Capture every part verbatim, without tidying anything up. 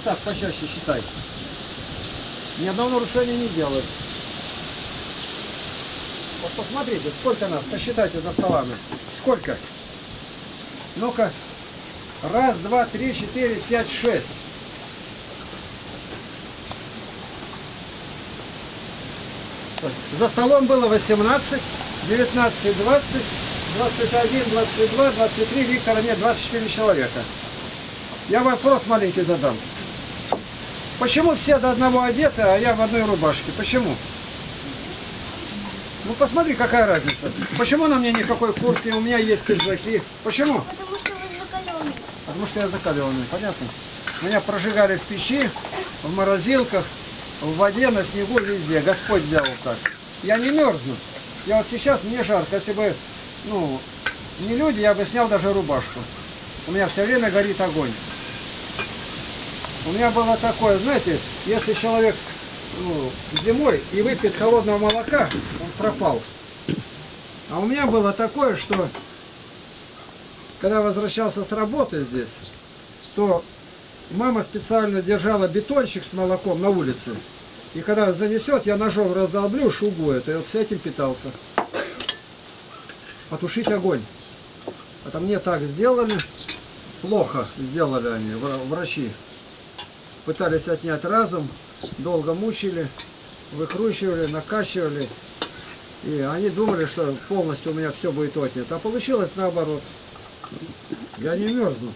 так почаще считай. Ни одного нарушения не делают. Вот посмотрите, сколько нас, посчитайте за столами. Сколько? Ну-ка. Раз, два, три, четыре, пять, шесть. За столом было восемнадцать, девятнадцать, двадцать, двадцать один, двадцать два, двадцать три, Виктора нет, двадцать четыре человека. Я вопрос маленький задам. Почему все до одного одеты, а я в одной рубашке? Почему? Ну посмотри, какая разница. Почему на мне никакой куртки, у меня есть пиджаки? Почему? Потому что вы закаленный. Потому что я закаленный, понятно? Меня прожигали в печи, в морозилках, в воде, на снегу, везде. Господь сделал так. Я не мерзну. Я вот сейчас, мне жарко. Если бы, ну, не люди, я бы снял даже рубашку. У меня все время горит огонь. У меня было такое, знаете, если человек ну, зимой и выпьет холодного молока, он пропал. А у меня было такое, что когда возвращался с работы здесь, то мама специально держала бетончик с молоком на улице. И когда занесет, я ножом раздолблю шубу это, и вот с этим питался. Потушить огонь. Это мне так сделали, плохо сделали они, врачи. Пытались отнять разум, долго мучили, выкручивали, накачивали. И они думали, что полностью у меня все будет отнято. А получилось наоборот. Я не мерзну.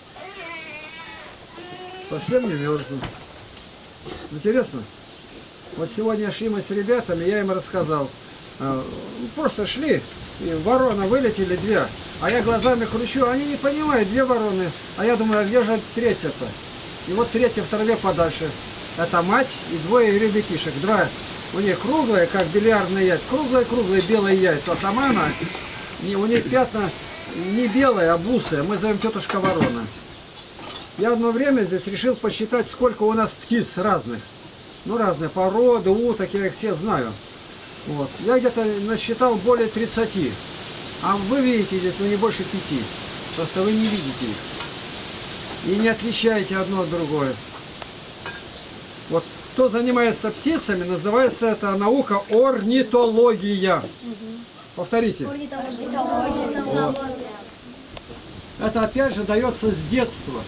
Совсем не мерзну. Интересно? Вот сегодня шли мы с ребятами, я им рассказал. Просто шли, и ворона вылетели две. А я глазами кручу, они не понимают, две вороны. А я думаю, а где же третья-то? И вот третья в траве подальше. Это мать и двое ребятишек. Два у них круглые, как бильярдные яйца. Круглые-круглые белые яйца. А сама она, не, у них пятна не белые, а бусые. Мы зовем тетушка ворона. Я одно время здесь решил посчитать, сколько у нас птиц разных. Ну, разные породы, уток, я их все знаю. Вот. Я где-то насчитал более тридцати. А вы видите здесь, ну, не больше пяти. Просто вы не видите их. И не отличаете одно от другое. Вот кто занимается птицами, называется это наука орнитология. Угу. Повторите. Орнитология. Вот. Это опять же дается с детства.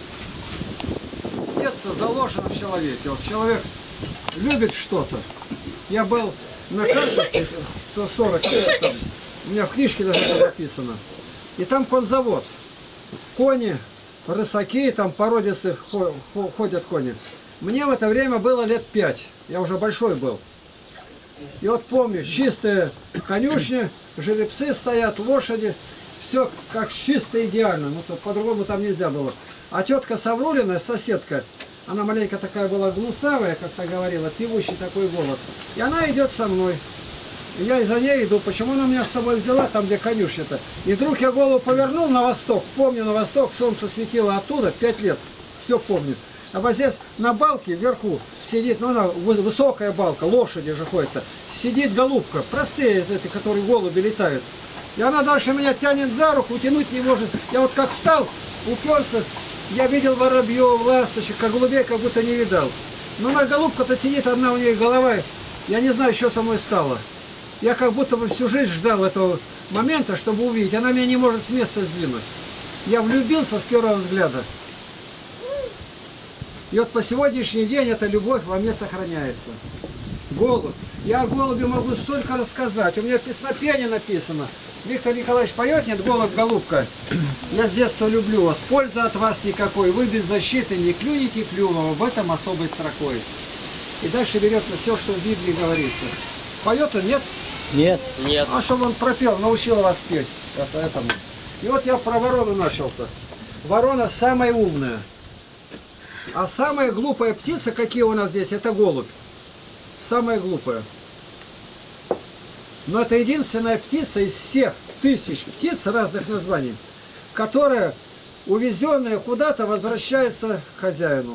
С детства заложено в человеке. Вот человек любит что-то. Я был на картах сто сорок, там, у меня в книжке даже это написано. И там конзавод. Кони, рысаки, там породистых ходят кони. Мне в это время было лет пять. Я уже большой был. И вот помню, чистые конюшни, жеребцы стоят, лошади. Все как чисто идеально. Ну, по-другому там нельзя было. А тетка Саврулина, соседка, она маленько такая была гнусавая, как-то говорила, певущий такой голос. И она идет со мной. И я за ней иду. Почему она меня с собой взяла, там где конюшня-то? И вдруг я голову повернул на восток. Помню, на восток солнце светило оттуда, пять лет. Все помню. А вот здесь на балке вверху сидит, ну она высокая балка, лошади же ходят-то. Сидит голубка, простые эти, которые голуби летают. И она дальше меня тянет за руку, утянуть не может. Я вот как встал, уперся, я видел воробьев, ласточек, как голубей, как будто не видал. Но на голубка-то сидит, одна у нее голова, я не знаю, что со мной стало. Я как будто бы всю жизнь ждал этого момента, чтобы увидеть. Она меня не может с места сдвинуть. Я влюбился с первого взгляда. И вот по сегодняшний день эта любовь во мне сохраняется. Голубь. Я о голубе могу столько рассказать. У меня в песнопении написано. Виктор Николаевич поет, нет, голубь, голубка. Я с детства люблю вас. Пользы от вас никакой. Вы без защиты не клюнете клювом. Об этом особой строкой. И дальше берется все, что в Библии говорится. Поет он, нет? Нет. Нет. А чтобы он пропел, научил вас петь. Это, этому. И вот я про ворону начал-то. Ворона самая умная. А самая глупая птица, какие у нас здесь, это голубь. Самая глупая. Но это единственная птица из всех тысяч птиц разных названий, которая, увезенная куда-то, возвращается к хозяину.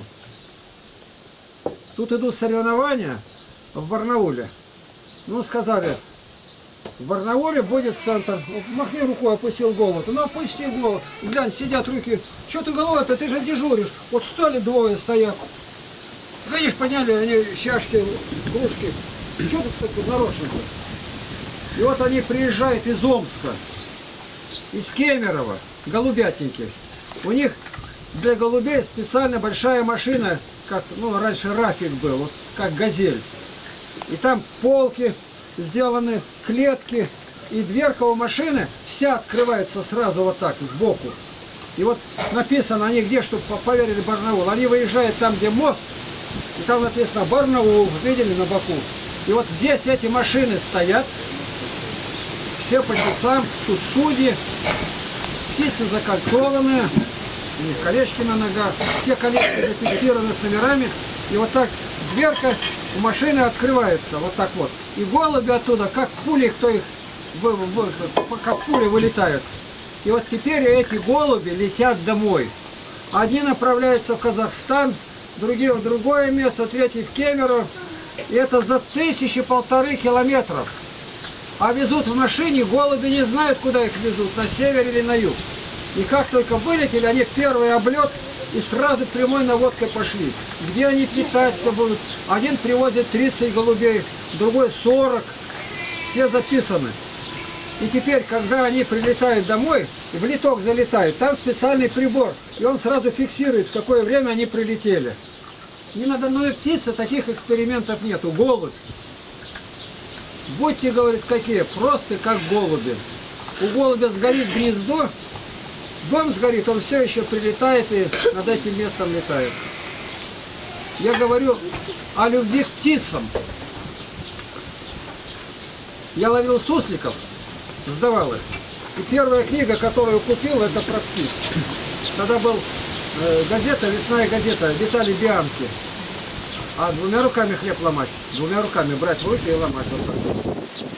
Тут идут соревнования в Барнауле. Ну, сказали, в Барнауле будет центр. Вот, махни рукой, опустил голову. Ну, опусти голову. Глянь, сидят руки. Что ты головой-то? Ты же дежуришь. Вот стали двое стоят. Видишь, подняли они чашки, кружки. Что тут такое нарочно-то? И вот они приезжают из Омска, из Кемерово, голубятники. У них для голубей специально большая машина, как, ну, раньше Рафик был, вот, как Газель. И там полки сделаны, клетки, и дверка у машины вся открывается сразу вот так, сбоку. И вот написано, они где, чтобы поверили, Барнаул. Они выезжают там, где мост, и там написано Барнаул, видели на боку. И вот здесь эти машины стоят, все по часам, тут судьи, птицы закольцованные, у них колечки на ногах, все колечки зафиксированы с номерами, и вот так дверка у машины открывается, вот так вот. И голуби оттуда, как пули, кто их, как пули вылетают. И вот теперь эти голуби летят домой. Одни направляются в Казахстан, другие в другое место, третий в Кемерово. И это за тысячи полторы километров. А везут в машине, голуби не знают, куда их везут, на север или на юг. И как только вылетели, они первый облет и сразу прямой наводкой пошли. Где они питаться будут? Один привозит тридцать голубей, другой сорок. Все записаны. И теперь, когда они прилетают домой, в литок залетают, там специальный прибор, и он сразу фиксирует, в какое время они прилетели. Ни на одной птице таких экспериментов нету. Голубь. Будьте, говорит, какие, просто как голуби. У голубя сгорит гнездо, дом сгорит, он все еще прилетает и над этим местом летает. Я говорю о любви к птицам. Я ловил сусликов, сдавал их. И первая книга, которую купил, это про птиц. Тогда был э, газета, лесная газета Виталий Бианки. А двумя руками хлеб ломать, двумя руками брать в руки и ломать вот так.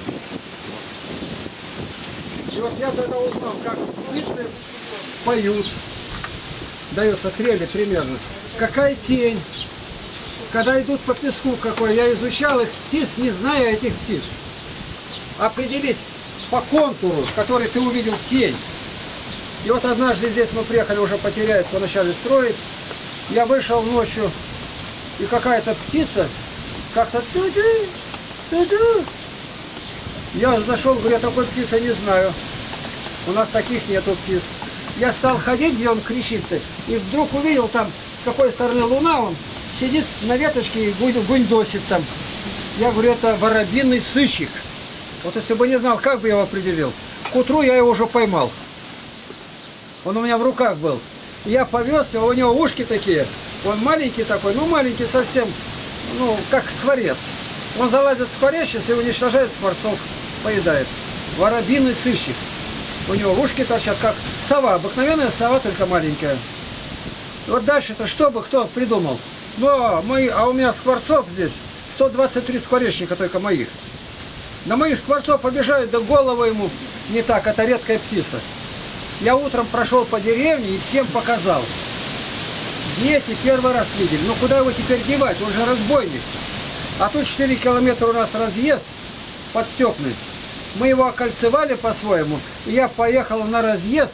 И вот я тогда узнал, как птицы поют, дается трели примерно. Какая тень, когда идут по песку какой, я изучал их птиц, не зная этих птиц. Определить по контуру, который ты увидел тень. И вот однажды здесь мы приехали, уже потеряют, поначалу строить. Я вышел ночью, и какая-то птица как-то ту-ду, ту-ду. Я зашел, говорю, я такой птицы не знаю. У нас таких нету птиц. Я стал ходить, где он кричит-то, и вдруг увидел там, с какой стороны луна, он сидит на веточке и гундосит там. Я говорю, это воробьиный сыщик. Вот если бы не знал, как бы я его определил. К утру я его уже поймал. Он у меня в руках был. Я повез его, у него ушки такие. Он маленький такой, ну маленький совсем, ну как скворец. Он залазит в скворечниц и уничтожает скворцов, поедает. Воробьиный сыщик. У него ушки торчат, как сова, обыкновенная сова, только маленькая. Вот дальше-то что бы кто придумал? Ну, мои, а у меня скворцов здесь сто двадцать три скворечника только моих. На моих скворцов побежают, да голову ему не так, это редкая птица. Я утром прошел по деревне и всем показал. Дети первый раз видели, ну куда его теперь девать, он же разбойник. А тут четыре километра у нас разъезд подстепный. Мы его окольцевали по-своему, и я поехал на разъезд,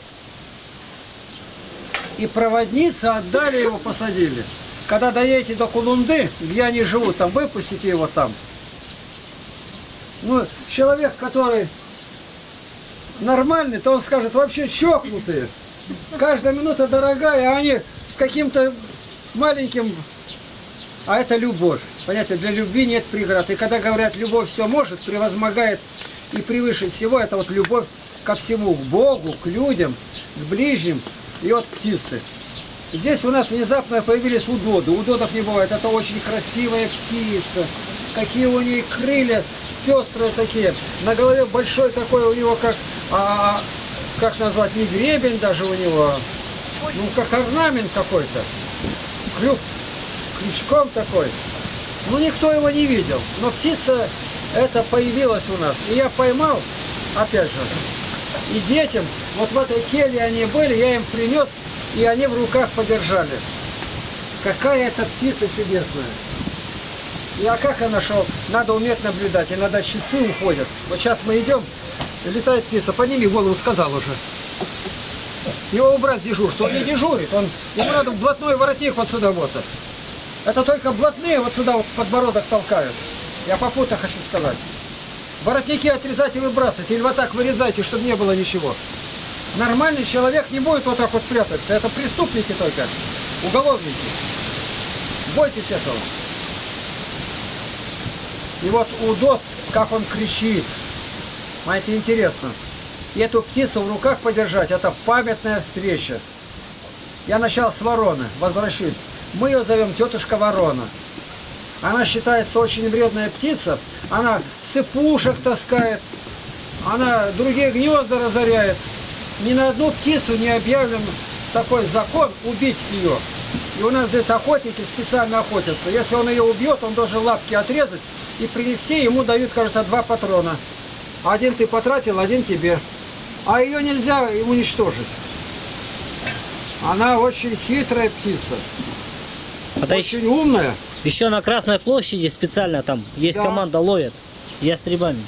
и проводницы отдали его, посадили. Когда доедете до Кулунды, где они живут, там выпустите его там. Ну, человек, который нормальный, то он скажет, вообще чокнутые. Каждая минута дорогая, а они с каким-то маленьким... А это любовь. Понимаете, для любви нет преград. И когда говорят, любовь все может, превозмогает и превыше всего, это вот любовь ко всему, к Богу, к людям, к ближним и от птицы. Здесь у нас внезапно появились удоды. Удодов не бывает. Это очень красивая птица. Какие у нее крылья пестрые такие. На голове большой такой у него, как, а, как назвать, не гребень даже у него, ну как орнамент какой-то. Клюв крючком такой. Ну никто его не видел. Но птица эта появилась у нас. И я поймал, опять же, и детям, вот в этой келье они были, я им принес, и они в руках подержали. Какая это птица чудесная. И а как я нашел? Надо уметь наблюдать, иногда часы уходят. Вот сейчас мы идем, летает птица, подними голову, сказал уже. Его убрать с дежурства, он не дежурит, он, ему надо блатной воротник вот сюда вот. Это только блатные вот сюда вот подбородок толкают. Я попутно хочу сказать. Воротники отрезайте и выбрасывайте, или вот так вырезайте, чтобы не было ничего. Нормальный человек не будет вот так вот прятаться. Это преступники только, уголовники. Бойтесь этого. И вот удот, как он кричит. Знаете, интересно. И эту птицу в руках подержать, это памятная встреча. Я начал с вороны, возвращусь. Мы ее зовем тетушка Ворона. Она считается очень вредная птица. Она цепушек таскает. Она другие гнезда разоряет. Ни на одну птицу не объявлен такой закон убить ее. И у нас здесь охотники специально охотятся. Если он ее убьет, он должен лапки отрезать и принести. Ему дают, кажется, два патрона. Один ты потратил, один тебе. А ее нельзя уничтожить. Она очень хитрая птица. Это очень еще, умная. Еще на Красной площади специально там есть Да. команда, ловят ястребами.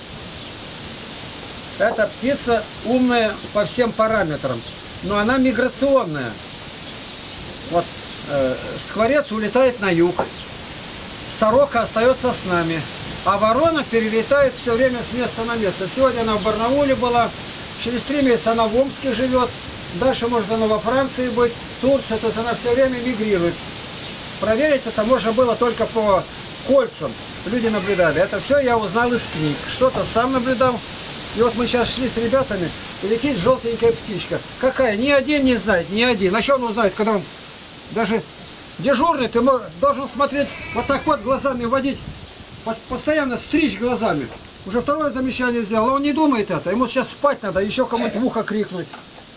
Эта птица умная по всем параметрам. Но она миграционная. Вот э, скворец улетает на юг. Сорока остается с нами. А ворона перелетает все время с места на место. Сегодня она в Барнауле была. Через три месяца она в Омске живет. Дальше, может, она во Франции быть. Турция. То есть она все время мигрирует. Проверить это можно было только по кольцам. Люди наблюдали. Это все я узнал из книг. Что-то сам наблюдал. И вот мы сейчас шли с ребятами, и летит желтенькая птичка. Какая? Ни один не знает, ни один. А что он узнает, когда он даже дежурный, ты должен смотреть вот так вот глазами, водить, постоянно стричь глазами. Уже второе замечание сделал, а он не думает это. Ему сейчас спать надо, еще кому-нибудь в ухо крикнуть.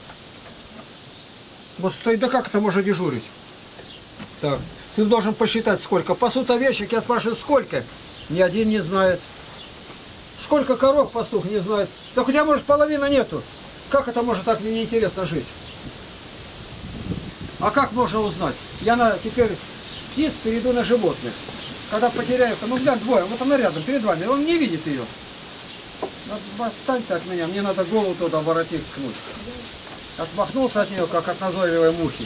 Вот стоит, да как это можно дежурить? Так, ты должен посчитать сколько. Пасут овечек, я спрашиваю, сколько? Ни один не знает. Сколько коров пастух не знает. Так у тебя, может, половины нету. Как это может так неинтересно жить? А как можно узнать? Я на, теперь с птиц перейду на животных. Когда потеряю, ну глянь, двое, вот она рядом, перед вами, он не видит ее. Отстань-то от меня, мне надо голову туда воротить ткнуть. Отмахнулся от нее, как от назойливой мухи.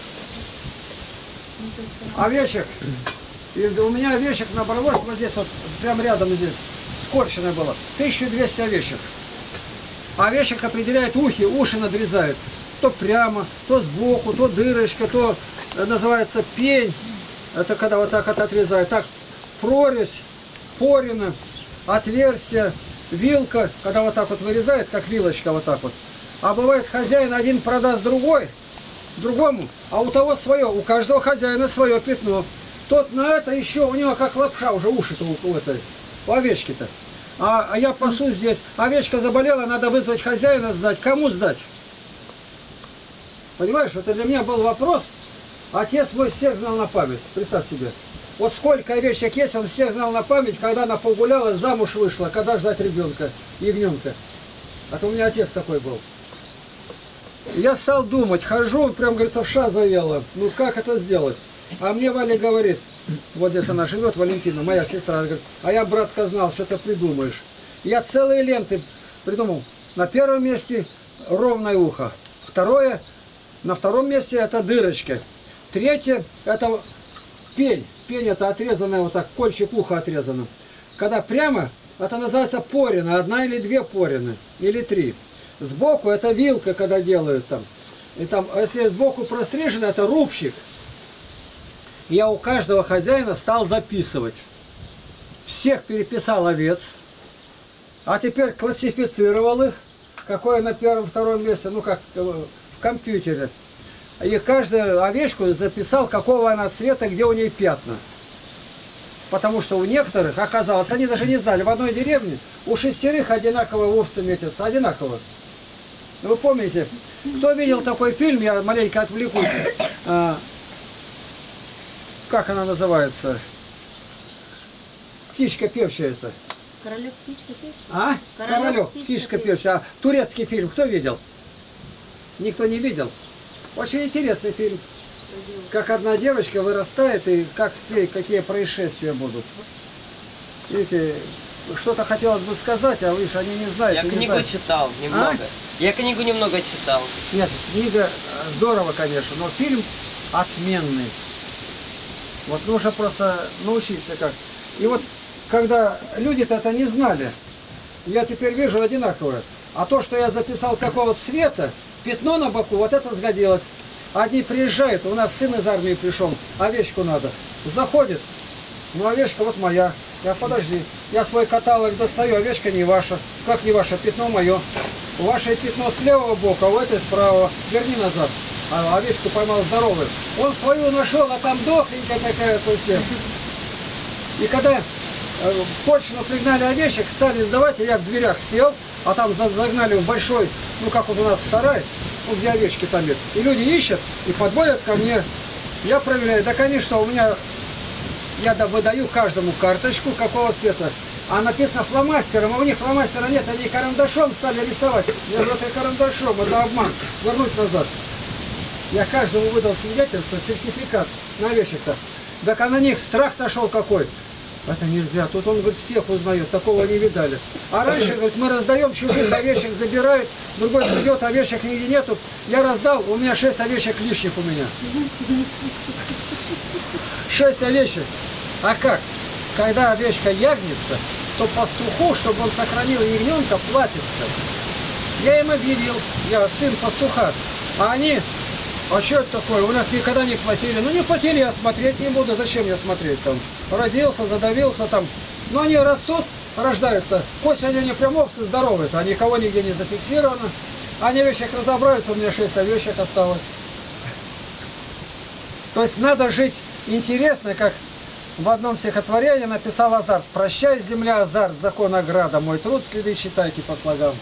Овечек. И у меня овечек набралось вот здесь, вот прям рядом здесь. Скорчено было. тысяча двести овечек. А овечек определяет ухи, уши надрезают. То прямо, то сбоку, то дырочка, то называется пень. Это когда вот так вот отрезают. Так, прорезь, порина, отверстие, вилка, когда вот так вот вырезает, как вилочка вот так вот. А бывает, хозяин один продаст другой, другому, а у того свое, у каждого хозяина свое пятно. Тот на это еще, у него как лапша уже уши-то у, у этой. У овечки-то. А, а я пасу здесь. Овечка заболела, надо вызвать хозяина сдать. Кому сдать? Понимаешь, это для меня был вопрос. Отец мой всех знал на память. Представь себе. Вот сколько овечек есть, он всех знал на память, когда она погуляла, замуж вышла, когда ждать ребенка, ягненка. А то у меня отец такой был. И я стал думать, хожу, он прям, говорит, овша заела. Ну как это сделать? А мне Валя говорит, вот здесь она живет, Валентина, моя сестра, она говорит, а я, братка, знал, что ты придумаешь. Я целые ленты придумал. На первом месте ровное ухо. Второе, на втором месте это дырочка. Третье, это пень. Пень это отрезанная, вот так, кончик уха отрезанным. Когда прямо, это называется порина, одна или две порины, или три. Сбоку это вилка, когда делают там. И там, если сбоку прострижено, это рубщик. Я у каждого хозяина стал записывать. Всех переписал овец. А теперь классифицировал их. Какое на первом, втором месте, ну как в компьютере. И каждую овечку записал, какого она цвета, где у нее пятна. Потому что у некоторых, оказалось, они даже не знали, в одной деревне у шестерых одинаково овцы метятся. Одинаково. Вы помните, кто видел такой фильм, я маленько отвлекусь. Как она называется? Птичка певчая это. Королек, птичка певчая. А? Королек, Королек, птичка, птичка певчая. певчая. А турецкий фильм кто видел? Никто не видел. Очень интересный фильм. Как одна девочка вырастает и как с ней, какие происшествия будут. Видите, что-то хотелось бы сказать, а видишь, они не знают. Я не книгу знают. читал немного. А? Я книгу немного читал. Нет, книга здорово, конечно, но фильм отменный. Вот нужно просто научиться как. И вот, когда люди-то это не знали, я теперь вижу одинаковое. А то, что я записал какого цвета, пятно на боку, вот это сгодилось. Одни приезжают, у нас сын из армии пришел, овечку надо. Заходит, ну овечка вот моя. Я подожди, я свой каталог достаю, овечка не ваша. Как не ваша? Пятно мое. Ваше пятно с левого бока, а у этой с правого. Верни назад. А овечку поймал здоровую. Он свою нашел, а там дохленькая такая совсем. И когда э, в Почину пригнали овечек, стали сдавать, и я в дверях сел, а там загнали в большой, ну как вот у нас сарай, ну, где овечки там есть. И люди ищут и подводят ко мне. Я проверяю, да конечно, у меня, я выдаю каждому карточку какого цвета. А написано фломастером, а у них фломастера нет, они карандашом стали рисовать. Я говорю, это карандашом, это обман. Вернуть назад. Я каждому выдал свидетельство, сертификат на овечек-то. Так а на них страх нашел какой. Это нельзя. Тут он, говорит, всех узнает. Такого не видали. А раньше, говорит, мы раздаем чужих овечек, забирают. Другой придет, овечек нигде нету. Я раздал, у меня шесть овечек лишних у меня. Шесть овечек. А как? Когда овечка ягнется, то пастуху, чтобы он сохранил ягненка, платится. Я им объявил, я сын пастуха. А они, а что это такое? У нас никогда не платили. Ну не платили, я смотреть не буду. Зачем я смотреть там? Родился, задавился там. Но они растут, рождаются. Пусть они не прям овцы здоровые, а никого нигде не зафиксировано. Они овечек разобраются, у меня шесть овечек осталось. То есть надо жить интересно, как в одном стихотворении написал Азарт. «Прощай, земля, Азарт, закон ограда, мой труд, следы читайте по слогам».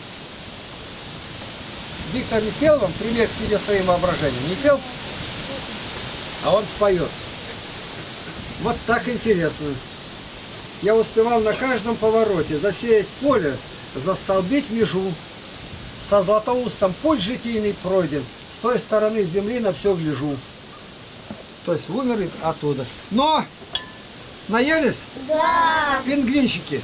Виктор не пел вам пример, сидя своим воображением? Не пел? А он споет. Вот так интересно. Я успевал на каждом повороте засеять поле, застолбить межу. Со Златоустом путь житийный пройден, с той стороны земли на все гляжу. То есть умер оттуда. Но наелись? Да. Пингвинчики.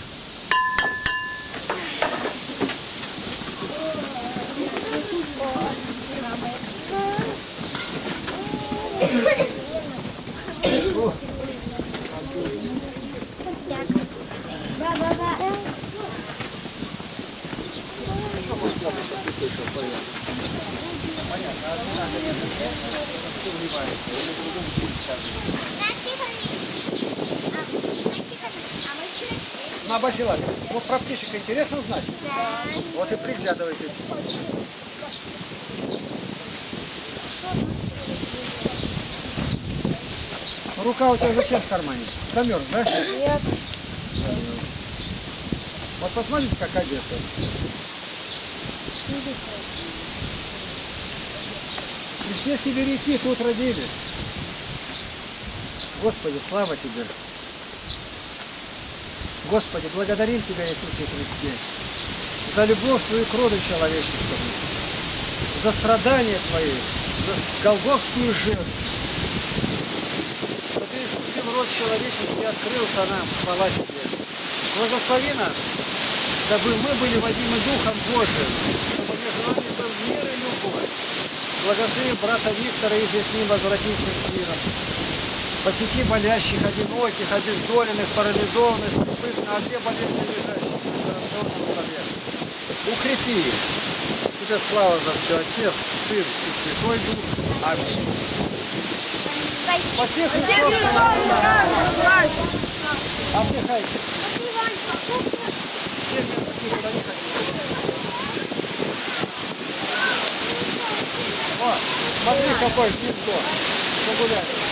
На большой ладно. Вот про птичек интересно знать? Да. Вот и приглядывайтесь. Рука у тебя зачем в кармане? Замерз, да? Нет. Вот посмотрите, как одета. И все сибиряки тут родились. Господи, слава тебе. Господи, благодарим Тебя, Иисусе Христе, за любовь Твою к роду человеческому, за страдания Твои, за голгофскую жертву. Что Ты искупил род человеческий, открылся нам, хвала Тебе. Благослови нас, дабы мы были водимы Духом Божиим, чтобы между нами был мир и любовь. Благослови брата Виктора и с ним возвратиться с миром. Посети болящих, одиноких, обездоленных, парализованных, слепых, на одре болезни лежащих, на операционном столе. Укрепи их. Тебе слава за все, Отец, Сын и Святой Дух. Аминь. Спасибо, Христос. Отдыхайте. О, смотри, какое гнездо. Погуляй.